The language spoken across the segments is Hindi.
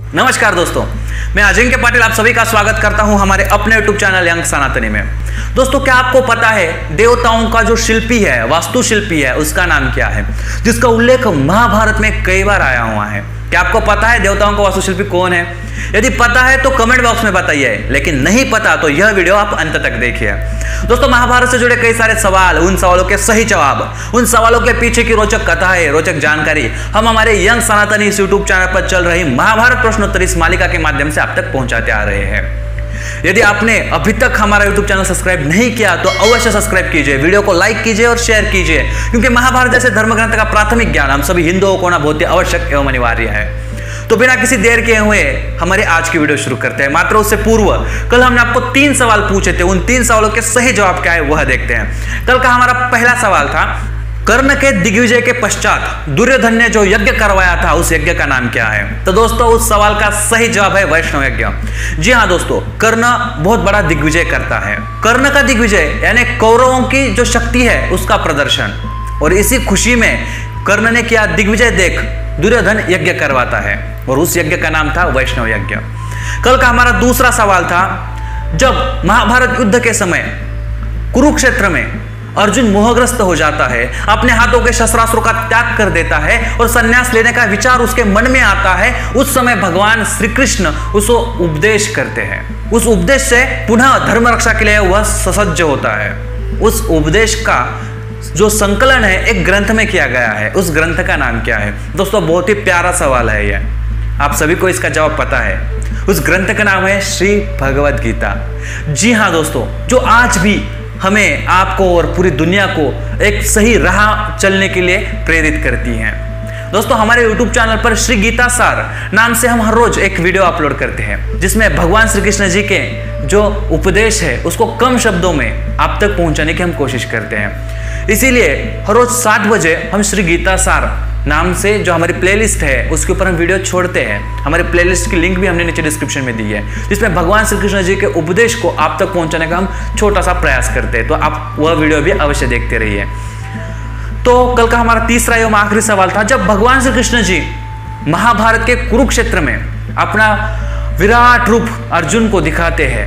नमस्कार दोस्तों, मैं अजिंक्य पाटिल आप सभी का स्वागत करता हूं हमारे अपने YouTube चैनल यंग सनातनी में। दोस्तों, क्या आपको पता है देवताओं का जो शिल्पी है, वास्तुशिल्पी है, उसका नाम क्या है, जिसका उल्लेख महाभारत में कई बार आया हुआ है? क्या आपको पता है देवताओं का वास्तुशिल्पी कौन है? यदि पता है तो कमेंट बॉक्स में बताइए, लेकिन नहीं पता तो यह वीडियो आप अंत तक देखिए। दोस्तों, महाभारत से जुड़े कई सारे सवाल, उन सवालों के सही जवाब, उन सवालों के पीछे की रोचक कथाएं, रोचक जानकारी हम हमारे यंग सनातनी इस यूट्यूब चैनल पर चल रही महाभारत प्रश्नोत्तरी इस मालिका के माध्यम से आप तक पहुंचाते आ रहे हैं। यदि आपने अभी तक हमारा यूट्यूब चैनल सब्सक्राइब नहीं किया तो अवश्य सब्सक्राइब कीजिए, वीडियो को लाइक कीजिए और शेयर कीजिए, क्योंकि महाभारत जैसे धर्म ग्रंथ का प्राथमिक ज्ञान हम सभी हिंदुओं को होना बहुत ही आवश्यक एवं अनिवार्य है। तो बिना किसी देर के हुए हमारे आज की वीडियो शुरू करते हैं। मात्र उससे पूर्व कल हमने आपको 3 सवाल पूछे थे, उन 3 सवालों के सही जवाब क्या है वह देखते हैं। कल का हमारा पहला सवाल था, कर्ण के दिग्विजय के पश्चात दुर्योधन ने जो यज्ञ करवाया था उस यज्ञ का नाम क्या है? तो दोस्तों, उस सवाल का सही जवाब है वैष्णव यज्ञ। जी हाँ दोस्तों, कर्ण बहुत बड़ा दिग्विजय करता है। कर्ण का दिग्विजय यानी कौरवों की जो शक्ति है उसका प्रदर्शन, और इसी खुशी में कर्ण ने किया दिग्विजय देख दुर्योधन यज्ञ करवाता है, और उस यज्ञ का नाम था वैष्णव यज्ञ। कल का हमारा दूसरा सवाल था, जब महाभारत युद्ध के समय कुरुक्षेत्र में अर्जुन मोहग्रस्त हो जाता है, अपने हाथों के शस्त्रास्त्रों का त्याग कर देता है और संन्यास लेने का विचार उसके मन में आता है, उस समय भगवान श्री कृष्ण उसको उपदेश करते हैं। उस उपदेश से पुनः धर्म रक्षा के लिए वह ससज्ज होता है। उस उपदेश का जो संकलन है एक ग्रंथ में किया गया है, उस ग्रंथ का नाम क्या है? दोस्तों, बहुत ही प्यारा सवाल है यह, आप सभी को इसका जवाब पता है। उस ग्रंथ का नाम है श्री भगवद गीता। जी हाँ दोस्तों, जो आज भी हमें, आपको और पूरी दुनिया को एक सही राह चलने के लिए प्रेरित करती हैं। दोस्तों, हमारे YouTube चैनल पर श्री गीता सार नाम से हम हर रोज एक वीडियो अपलोड करते हैं, जिसमें भगवान श्री कृष्ण जी के जो उपदेश है उसको कम शब्दों में आप तक पहुंचाने की हम कोशिश करते हैं। इसीलिए हर रोज 7 बजे हम श्री गीता सार नाम से जो हमारी प्लेलिस्ट है उसके ऊपर हम वीडियो छोड़ते हैं। हमारे प्लेलिस्ट की लिंक भी हमने नीचे डिस्क्रिप्शन में दी है, जिसमें भगवान श्री कृष्ण जी के उपदेश को आप तक पहुंचाने का हम छोटा सा प्रयास करते हैं, तो आप वह वीडियो भी अवश्य देखते रहिए। तो कल का हमारा तीसरा एवं आखिरी सवाल था, जब भगवान श्री कृष्ण जी महाभारत के कुरुक्षेत्र में अपना विराट रूप अर्जुन को दिखाते हैं,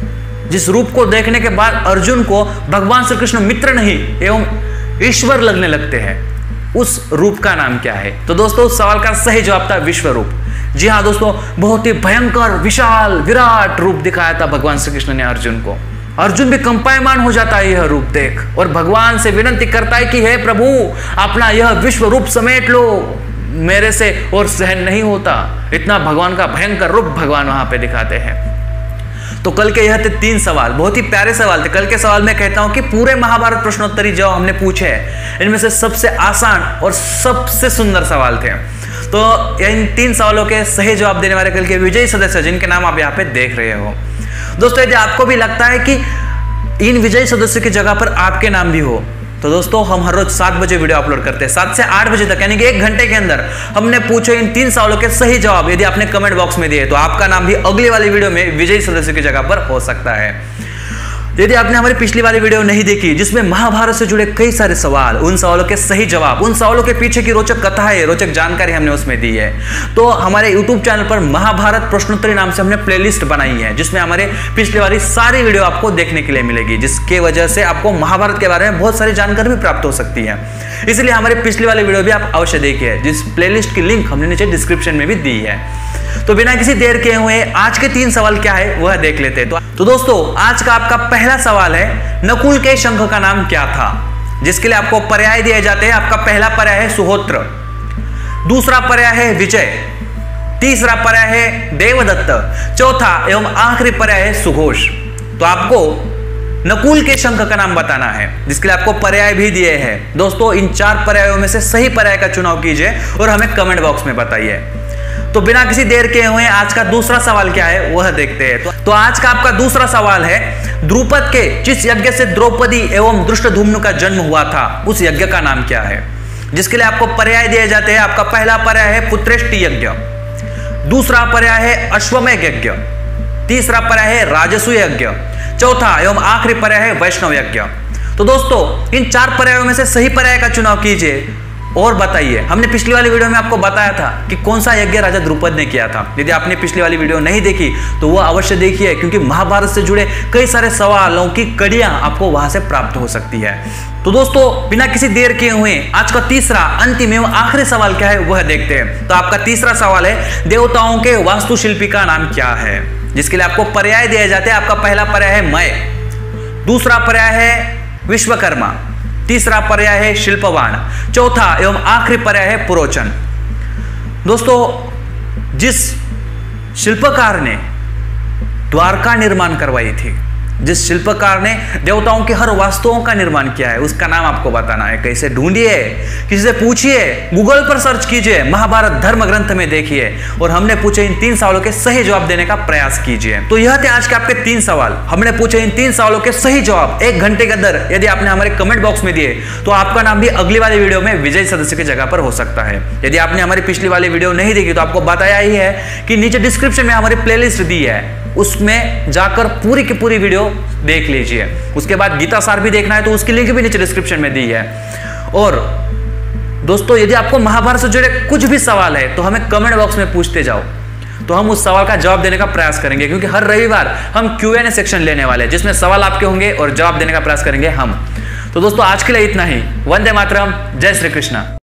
जिस रूप को देखने के बाद अर्जुन को भगवान श्री कृष्ण मित्र नहीं एवं ईश्वर लगने लगते हैं, उस रूप का नाम क्या है? तो दोस्तों, उस सवाल का सही जवाब था विश्व रूप। जी हाँ दोस्तों, बहुत ही भयंकर, विशाल, विराट रूप दिखाया था भगवान श्री कृष्ण ने अर्जुन को। अर्जुन भी कंपायमान हो जाता है यह रूप देख, और भगवान से विनती करता है कि हे प्रभु, अपना यह विश्व रूप समेट लो, मेरे से और सहन नहीं होता। इतना भगवान का भयंकर रूप भगवान वहां पे दिखाते हैं। तो कल के यह थे 3 सवाल, बहुत ही प्यारे सवाल थे। कल के सवाल में कहता हूं कि पूरे महाभारत प्रश्नोत्तरी जो हमने पूछे हैं, इनमें से सबसे आसान और सबसे सुंदर सवाल थे। तो इन 3 सवालों के सही जवाब देने वाले कल के विजयी सदस्य, जिनके नाम आप यहाँ पे देख रहे हो। दोस्तों, यदि आपको भी लगता है कि इन विजयी सदस्य की जगह पर आपके नाम भी हो, तो दोस्तों हम हर रोज 7 बजे वीडियो अपलोड करते हैं, 7 से 8 बजे तक, यानी कि 1 घंटे के अंदर हमने पूछे इन 3 सवालों के सही जवाब यदि आपने कमेंट बॉक्स में दिए तो आपका नाम भी अगली वाली वीडियो में विजयी सदस्य की जगह पर हो सकता है। यदि आपने हमारी पिछली वाली वीडियो नहीं देखी, जिसमें महाभारत से जुड़े कई सारे सवाल, उन सवालों के सही जवाब, उन सवालों के पीछे की रोचक कथाएं, रोचक जानकारी हमने उसमें दी है, तो हमारे YouTube चैनल पर महाभारत प्रश्नोत्तरी नाम से हमने प्लेलिस्ट बनाई है, जिसमें हमारे पिछली वाली सारी वीडियो आपको देखने के लिए मिलेगी, जिसके वजह से आपको महाभारत के बारे में बहुत सारी जानकारी भी प्राप्त हो सकती है। इसलिए हमारे पिछली वाली वीडियो भी आप अवश्य देखिए, जिस प्लेलिस्ट की लिंक हमने नीचे डिस्क्रिप्शन में भी दी है। तो बिना किसी देर के हुए आज के 3 सवाल क्या है वह देख लेते हैं। तो दोस्तों, आज का आपका पहला सवाल है, नकुल के शंख का नाम क्या था? जिसके लिए आपको पर्याय दिए जाते हैं। आपका पहला पर्याय है सुहोत्र, दूसरा पर्याय है विजय, तीसरा पर्याय है देवदत्त, चौथा एवं आखिरी पर्याय है सुघोष। तो आपको नकुल के शंख का नाम बताना है, जिसके लिए आपको पर्याय भी दिए हैं। दोस्तों, इन 4 पर्यायों में से सही पर्याय का चुनाव कीजिए और हमें कमेंट बॉक्स में बताइए। तो बिना किसी देर के हुए आज का दूसरा सवाल क्या है वह देखते हैं। तो आज का आपका दूसरा सवाल है, द्रुपद के जिस यज्ञ से द्रौपदी एवं धृष्टद्युम्न का जन्म हुआ था उस यज्ञ का नाम क्या है? जिसके लिए आपको पर्याय दिए जाते हैं। आपका पहला पर्याय है पुत्रेष्टि यज्ञ, दूसरा पर्याय है अश्वमेध यज्ञ, तीसरा पर्याय है राजसूय यज्ञ, चौथा एवं आखिरी पर्याय है वैष्णव यज्ञ। तो दोस्तों, इन 4 पर्यायों में से सही पर्याय का चुनाव कीजिए और बताइए। हमने पिछली वाली वीडियो में आपको बताया था कि कौन सा यज्ञ राजा द्रुपद ने किया था। यदि आपने पिछली वाली वीडियो नहीं देखी तो वो अवश्य देखिए, क्योंकि महाभारत से जुड़े कई सारे सवालों की कड़ियां आपको वहां से प्राप्त हो सकती है। तो दोस्तों, बिना किसी देर किए हुए आज का तीसरा, अंतिम एवं आखिरी सवाल क्या है वह देखते हैं। तो आपका तीसरा सवाल है, देवताओं के वास्तुशिल्पी का नाम क्या है, जिसके लिए आपको पर्याय दिए जाते हैं। आपका पहला पर्याय है मय, दूसरा पर्याय है विश्वकर्मा, तीसरा पर्याय है शिल्पवान, चौथा एवं आखिरी पर्याय है पुरोचन। दोस्तों, जिस शिल्पकार ने द्वारका निर्माण करवाई थी, जिस शिल्पकार ने देवताओं की हर वस्तुओं का निर्माण किया है, उसका नाम आपको बताना है। कैसे ढूंढिए, किसी से पूछिए, गूगल पर सर्च कीजिए, महाभारत धर्म ग्रंथ में देखिए और हमने पूछे इन 3 सवालों के सही जवाब देने का प्रयास कीजिए। तो यह थे आज के आपके 3 सवाल। हमने पूछे इन 3 सवालों के सही जवाब 1 घंटे के अंदर यदि आपने हमारे कमेंट बॉक्स में दिए तो आपका नाम भी अगली वाली वीडियो में विजयी सदस्य की जगह पर हो सकता है। यदि आपने हमारी पिछली वाली वीडियो नहीं देखी तो आपको बताया ही है कि नीचे डिस्क्रिप्शन में हमारी प्लेलिस्ट दी है, उसमें जाकर पूरी की पूरी वीडियो देख लीजिए। उसके बाद गीता सार भी देखना है तो उसकी लिंक भी नीचे डिस्क्रिप्शन में दी है। और दोस्तों, यदि आपको महाभारत से जुड़े कुछ भी सवाल है तो हमें कमेंट बॉक्स में पूछते जाओ, तो हम उस सवाल का जवाब देने का प्रयास करेंगे, क्योंकि हर रविवार हम Q&A सेक्शन लेने वाले हैं जिसमें सवाल आपके होंगे और जवाब देने का प्रयास करेंगे हम। तो दोस्तों, आज के लिए इतना ही। वंदे मातरम, जय श्री कृष्णा।